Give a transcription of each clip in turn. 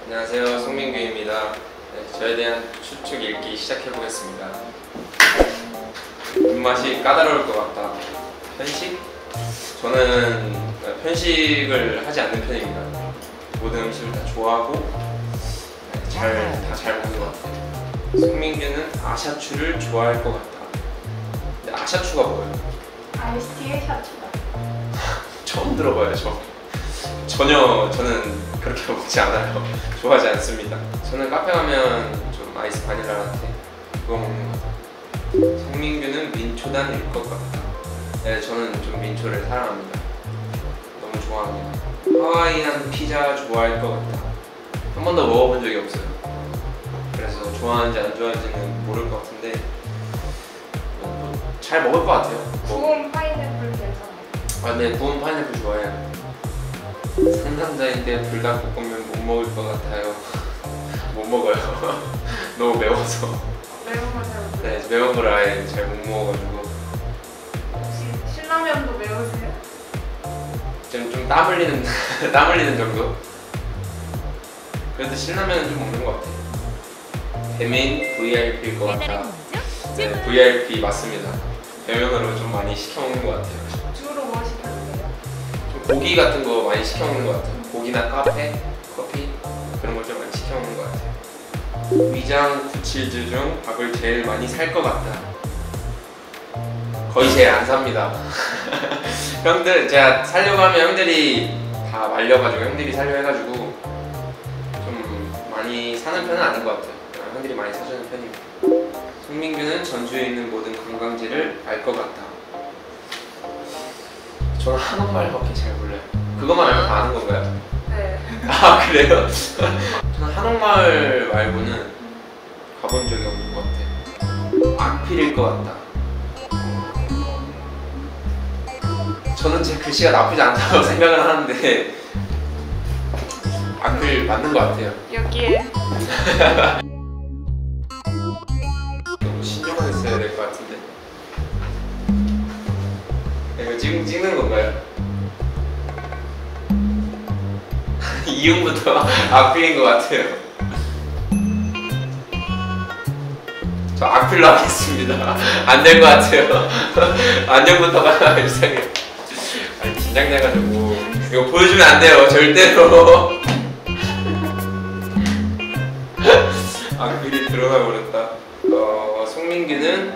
안녕하세요, 송민규입니다. 네, 저에 대한 추측 읽기 시작해보겠습니다. 입맛이 까다로울 것 같다. 편식? 저는 편식을 하지 않는 편입니다. 모든 음식을 다 좋아하고 다 잘 먹는 것 같아요. 송민규는 아샤추를 좋아할 것 같다. 근데 아샤추가 뭐예요? 아이스티의 샤추다. 처음 들어봐요, 전혀 저는 그렇게 먹지 않아요. 좋아하지 않습니다. 저는 카페 가면 좀 아이스 바닐라 라떼 그거 먹는 것 같아요. 송민규는 민초단일 것 같다. 네, 저는 좀 민초를 사랑합니다. 너무 좋아합니다. 하와이안 피자 좋아할 것 같다. 한 번도 먹어본 적이 없어요. 그래서 좋아하는지 안 좋아하는지는 모를 것 같은데 잘 먹을 것 같아요. 구운 파인애플 괜찮아요. 아, 네, 구운 파인애플 좋아해요. 상남자인데 불닭볶음면 못 먹을 것 같아요. 못 먹어요. 너무 매워서. 매운 거 잘 못해요. 네, 매운 걸 아예 잘 못 먹어가지고 혹시 신라면도 매우세요? 좀 땀 흘리는 땀 흘리는 정도? 그래도 신라면은 좀 먹는 것 같아요. 배민 VIP일 것 같다. 네, VIP 맞습니다. 배면으로 좀 많이 시켜 먹는 것 같아요. 주로 뭐 시켜주세요? 좀 고기 같은 거 많이 시켜 먹는 것 같아요. 고기나 카페, 커피 그런 걸 좀 많이 시켜 먹는 것 같아요. 위장 구칠즈 중 밥을 제일 많이 살 것 같다. 거의 제일 안 삽니다. 형들, 제가 살려고 하면 형들이 다 말려가지고 형들이 살려 해가지고 좀 많이 사는 편은 아닌 것 같아요. 형들이 많이 사주는 편입니다. 송민규는 전주에 있는 모든 관광지를 알 것 같다. 저는 한옥마을밖에 잘 몰라요. 그것만 알면 다 아는 건가요? 네. 아, 그래요? 저는 한옥마을 말고는 가본 적이 없는 것 같아요. 악필일 것 같다. 저는 제 글씨가 나쁘지 않다고 생각을 하는데 악필 맞는 것 같아요. 여기에 너무 신중하게 써야 될 것 같은데. 이거 지금 찍는 건가요? 이음부터 악필인 것 같아요. 저 악필로 하겠습니다. 안 될 것 같아요. 안녕부터가 이상해요. 아니, 긴장돼가지고 이거 보여주면 안 돼요. 절대로. 악필이 들어가 버렸다. 송민규는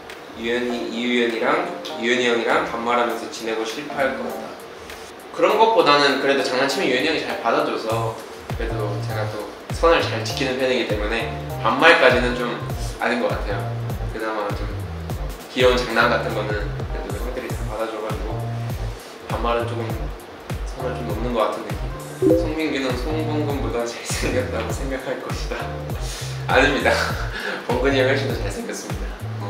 이유연이 형이랑 반말하면서 지내고 싶어할 것 같다. 그런 것보다는 그래도 장난치면 유연이 형이 잘 받아줘서 그래도 제가 또 선을 잘 지키는 편이기 때문에 반말까지는 좀 아닌 것 같아요. 그나마 좀 귀여운 장난 같은 거는 그래도 형들이 다 받아줘가지고 반말은 조금 선을 좀 넘는 것 같은 느낌. 송민규는 송범근보다 잘생겼다고 생각할 것이다. 아닙니다. 범근이 형이 훨씬 더 잘생겼습니다.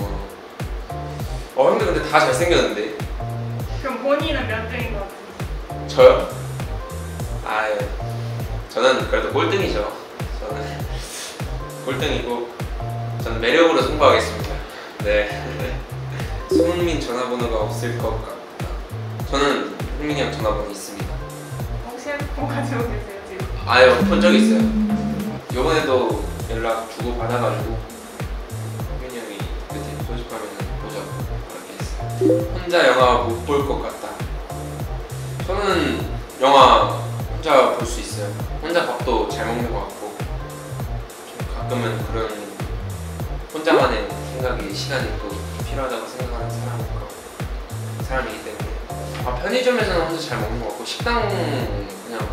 형들 근데 다 잘생겼는데. 그럼 본인은 몇 등인 것 같아요? 저요? 아, 예. 저는 그래도 꼴등이죠. 저는 꼴등이고 저는 매력으로 승부하겠습니다. 네. 손흥민 전화번호가 없을 것 같다. 저는 흥민이 형 전화번호 있습니다. 혹시 핸드폰 가지고 계세요 지금? 아유, 본 적 있어요. 요번에도 연락 주고 받아가지고 흥민이 형이 그때 소집하면 보자고 그렇게 했어요. 혼자 영화 못 볼 것 같다. 저는 영화 혼자 볼 수 있어요. 혼자 밥도 잘 먹는 것 같고 좀 가끔은 그런 혼자만의 생각이 시간이 또 필요하다고 생각하는 사람이기 때문에 편의점에서는 혼자 잘 먹는 것 같고 식당 그냥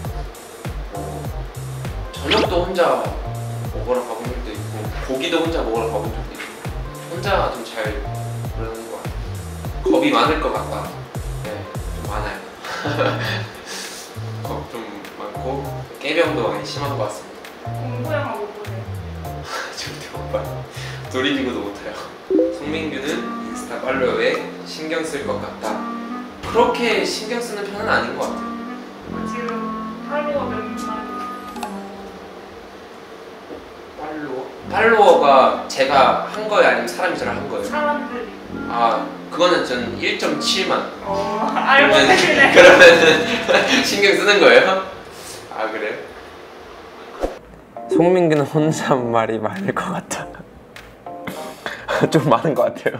저녁도 혼자 먹으러 가본 적도 있고 고기도 혼자 먹으러 가본 적도 있고 혼자 좀 잘 그러는 것 같아요. 겁이 많을 것 같다. 네, 좀 많아요. 겁 좀 많고 깨병도 많이 심한 것 같습니다. 공부 영화 못 보세요? 절대 못 봐요. 돌이키고도 못해요. 송민규는 인스타 팔로우에 신경 쓸 것 같다. 그렇게 신경 쓰는 편은 아닌 것 같아요. 지금 팔로워 몇 만? 팔로워가 제가 한 거예요? 아니면 사람이 저를 한 거예요? 사람들이. 아, 그거는 전 1.7만. 알고 계시네. 그러면은 신경 쓰는 거예요? 아, 그래요? 송민규는 혼잣말이 많을 것 같다. 좀 많은 것 같아요.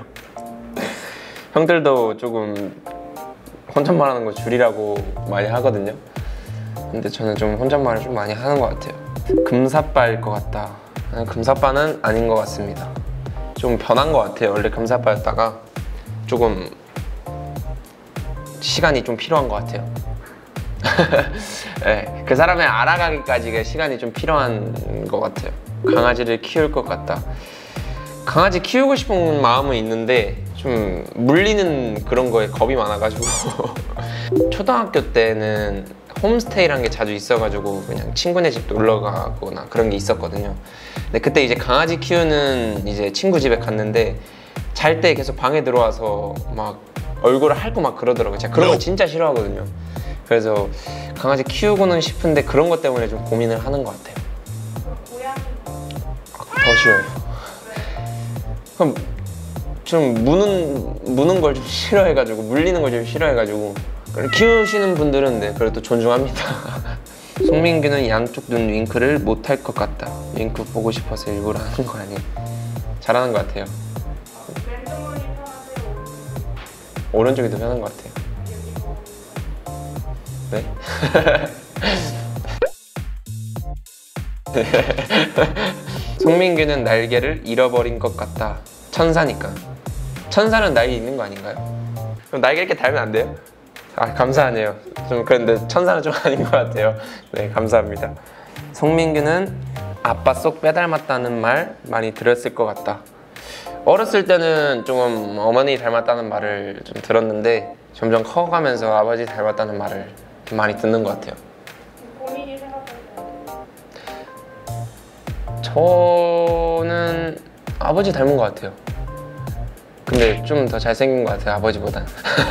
형들도 조금 혼잣말하는 거 줄이라고 많이 하거든요. 근데 저는 좀 혼잣말을 좀 많이 하는 것 같아요. 금사빠일 것 같다. 금사빠는 아닌 것 같습니다. 좀 변한 것 같아요. 원래 금사빠였다가 조금 시간이 좀 필요한 것 같아요. 네, 그 사람을 알아가기까지 시간이 좀 필요한 것 같아요. 강아지를 키울 것 같다. 강아지 키우고 싶은 마음은 있는데 좀 물리는 그런 거에 겁이 많아가지고 초등학교 때는 홈스테이라는 게 자주 있어가지고 그냥 친구네 집 놀러 가거나 그런 게 있었거든요. 근데 그때 이제 강아지 키우는 이제 친구 집에 갔는데 잘 때 계속 방에 들어와서 막 얼굴을 핥고 막 그러더라고요. 제가 그런 거 진짜 싫어하거든요. 그래서 강아지 키우고는 싶은데 그런 것 때문에 좀 고민을 하는 것 같아요. 고양이. 더 싫어요. 그럼 좀 무는 걸 좀 싫어해가지고 물리는 걸 좀 싫어해가지고 키우시는 분들은 네, 그래도 존중합니다. 송민규는 양쪽 눈 윙크를 못할 것 같다. 윙크 보고 싶어서 일부러 하는 거 아니에요. 잘하는 것 같아요. 왼쪽 눈이 편하세요? 오른쪽이 더 편한 것 같아요. 네? 송민규는 날개를 잃어버린 것 같다. 천사니까. 천사는 날개 있는 거 아닌가요? 그럼 날개 이렇게 달면 안 돼요? 아, 감사하네요. 좀 그런데 천사는 좀 아닌 것 같아요. 네, 감사합니다. 송민규는 아빠 쏙 빼닮았다는 말 많이 들었을 것 같다. 어렸을 때는 조금 어머니 닮았다는 말을 좀 들었는데 점점 커가면서 아버지 닮았다는 말을 좀 많이 듣는 것 같아요. 본인이 생각할 때 저는 아버지 닮은 것 같아요. 근데 좀 더 잘생긴 것 같아요, 아버지보단.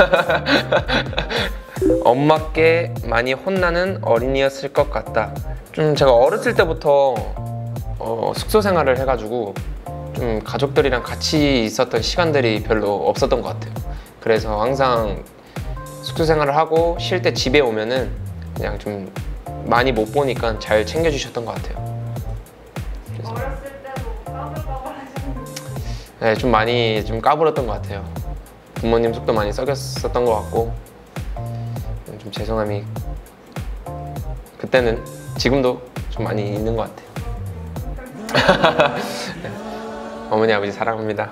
엄마께 많이 혼나는 어린이였을 것 같다. 좀 제가 어렸을 때부터 숙소 생활을 해가지고 좀 가족들이랑 같이 있었던 시간들이 별로 없었던 것 같아요. 그래서 항상 숙소 생활을 하고 쉴 때 집에 오면은 그냥 좀 많이 못 보니까 잘 챙겨주셨던 것 같아요. 어렸을 때도 까불까불 하셨는데 네, 좀 많이 좀 까불었던 것 같아요. 부모님 속도 많이 썩였었던 것 같고 좀 죄송함이 그때는 지금도 좀 많이 있는 것 같아요. 네. 어머니 아버지 사랑합니다.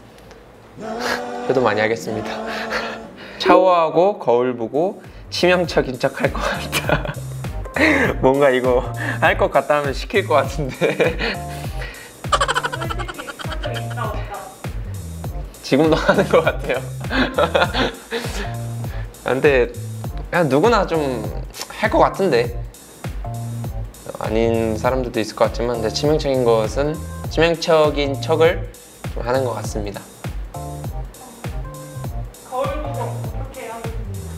효도 많이 하겠습니다. 샤워하고 거울 보고 치명적인 척 할 것 같다. 뭔가 이거 할 것 같다 하면 시킬 것 같은데. 솔직히 한적 있다 없다. 지금도 하는 것 같아요. 근데 그냥 누구나 좀 할 것 같은데 아닌 사람들도 있을 것 같지만 근데 치명적인 척을 좀 하는 것 같습니다. 거울 보고 어떻게 하는지.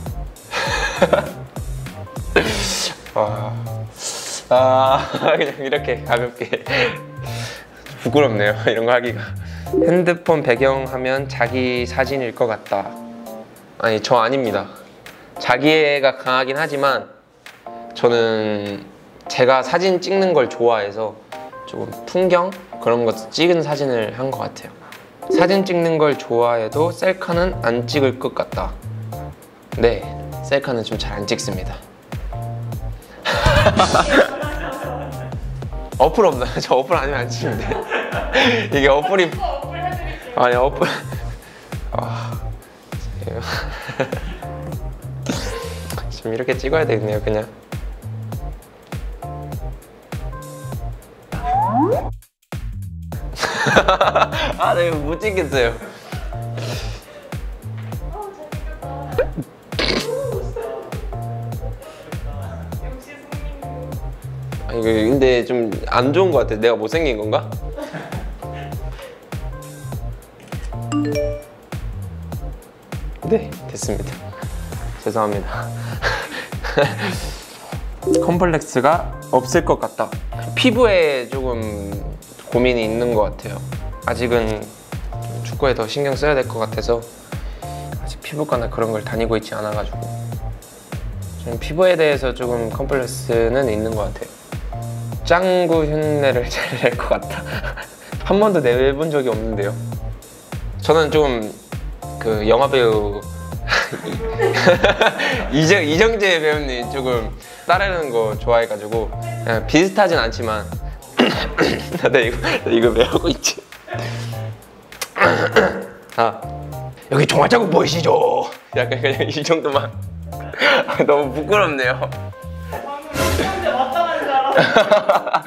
그냥 이렇게 가볍게. 부끄럽네요, 이런 거 하기가. 핸드폰 배경화면 자기 사진일 것 같다. 아니, 저 아닙니다. 자기애가 강하긴 하지만 저는 제가 사진 찍는 걸 좋아해서 조금 풍경 그런 것 찍은 사진을 한 것 같아요. 사진 찍는 걸 좋아해도 셀카는 안 찍을 것 같다. 네, 셀카는 좀 잘 안 찍습니다. 어플 없나요? 저 어플 아니면 안 찍는데. 이게 어플이 어플 해드릴게요. 아니 어플 좀 이렇게 찍어야 되겠네요, 그냥. 아, 나 이거 못 찍겠어요. 역시 승민이. 아, 이거 근데 좀 안 좋은 것 같아. 내가 못생긴 건가? 네, 됐습니다. 죄송합니다. 컴플렉스가 없을 것 같다. 피부에 조금 고민이 있는 것 같아요. 아직은 축구에 더 신경 써야 될 것 같아서 아직 피부과나 그런 걸 다니고 있지 않아가지고 좀 피부에 대해서 조금 컴플렉스는 있는 것 같아요. 짱구 흉내를 잘 낼 것 같다. 한 번도 내본 적이 없는데요. 저는 좀 그 영화배우 이정재 배우님 조금 따르는 거 좋아해가지고 그냥 비슷하진 않지만 나 이거 왜 하고 있지? 아 여기 종합자국 보이시죠? 약간 그냥 이 정도만. 너무 부끄럽네요. 방금 이런데 왔다 가는 줄 알았어.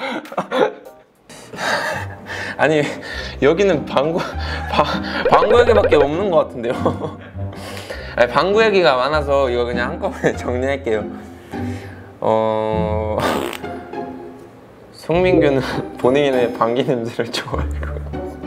아니 여기는 방구 얘기밖에 없는 것 같은데요. 아니, 방구 얘기가 많아서 이거 그냥 한꺼번에 정리할게요. 송민규는 본인의 방귀 냄새를 좋아해요.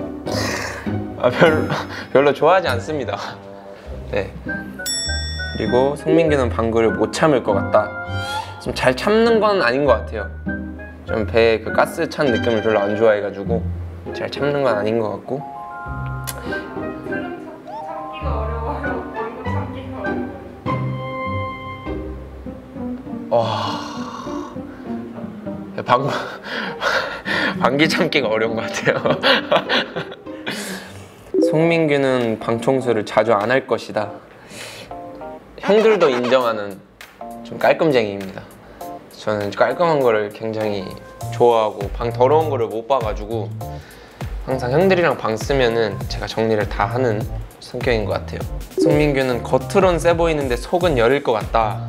별로 좋아하지 않습니다. 네. 그리고 송민규는 방구를 못 참을 것 같다. 좀 잘 참는 건 아닌 것 같아요. 좀 배에 그 가스 찬 느낌을 별로 안 좋아해가지고 잘 참는 건 아닌 것 같고. 참기가 어려워요. 방구 참기가 어려워요. 와, 방귀 참기가 어려운 것 같아요. 송민규는 방 청소를 자주 안 할 것이다. 형들도 인정하는 좀 깔끔쟁이입니다. 저는 깔끔한 거를 굉장히 좋아하고 방 더러운 거를 못 봐가지고 항상 형들이랑 방 쓰면은 제가 정리를 다 하는 성격인 것 같아요. 송민규는 겉으론 세 보이는데 속은 여릴 것 같다.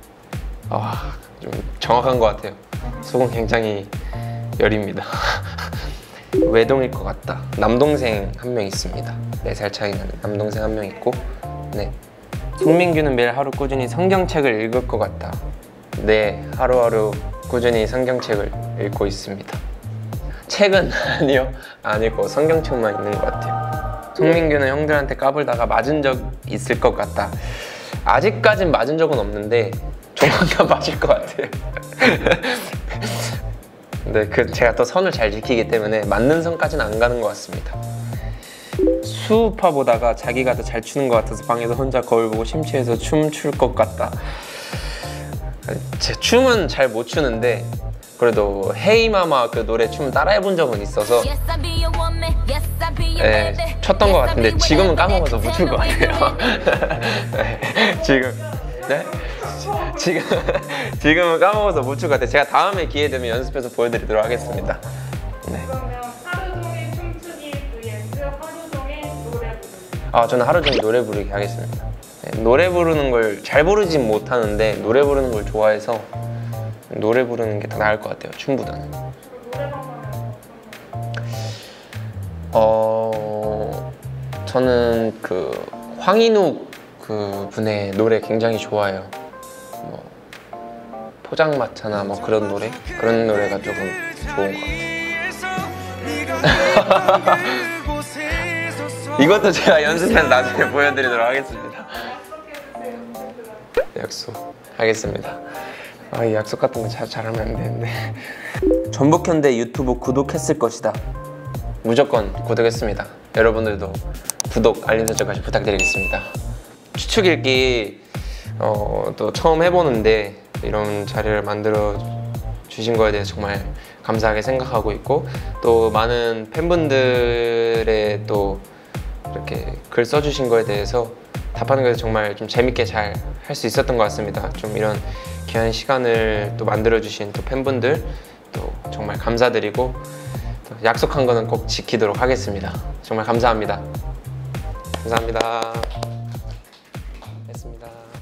좀 정확한 것 같아요. 속은 굉장히 여립니다. 외동일 것 같다. 남동생 한 명 있습니다. 4살 차이 나는 남동생 한 명 있고. 네. 송민규는 매일 하루 꾸준히 성경책을 읽을 것 같다. 네, 하루하루 꾸준히 성경책을 읽고 있습니다. 책은 아니요, 안 읽고 성경책만 읽는 것 같아요. 송민규는 형들한테 까불다가 맞은 적 있을 것 같다. 아직까진 맞은 적은 없는데 조만간 맞을 것 같아요. 근데 제가 또 선을 잘 지키기 때문에 맞는 선까지는 안 가는 것 같습니다. 수우파 보다가 자기가 더 잘 추는 것 같아서 방에서 혼자 거울 보고 심취해서 춤출 것 같다. 제 춤은 잘 못 추는데 그래도 헤이마마 그 노래 춤 따라해 본 적은 있어서 췄던 것 같은데 지금은 까먹어서 못 출 것 같아요. 지금은 까먹어서 못 출 것 같아요. 제가 다음에 기회 되면 연습해서 보여드리도록 하겠습니다. 네. 그러면 하루 종일 춤추기 vs 하루 종일 노래 부르기. 저는 하루 종일 노래 부르기 하겠습니다. 네, 노래 부르는 걸 잘 부르진 못하는데 노래 부르는 걸 좋아해서 노래 부르는 게 더 나을 것 같아요, 춤보다는. 저는 그 황인욱 그 분의 노래 굉장히 좋아해요. 뭐 포장마차나 뭐 그런 노래가 조금 좋은 것 같아요. 이것도 제가 연습해서 나중에 보여드리도록 하겠습니다. 약속하겠습니다. 이 약속 같은 거 잘하면 안 되는데. 전북현대 유튜브 구독했을 것이다. 무조건 구독했습니다. 여러분들도 구독, 알림 설정까지 부탁드리겠습니다. 추측 읽기 또 처음 해보는데 이런 자리를 만들어 주신 거에 대해서 정말 감사하게 생각하고 있고, 또 많은 팬분들의 또 이렇게 글 써주신 거에 대해서 답하는 것에 정말 좀 재밌게 잘 할 수 있었던 것 같습니다. 좀 이런 귀한 시간을 또 만들어주신 또 팬분들 또 정말 감사드리고, 또 약속한 거는 꼭 지키도록 하겠습니다. 정말 감사합니다. 감사합니다. 했습니다.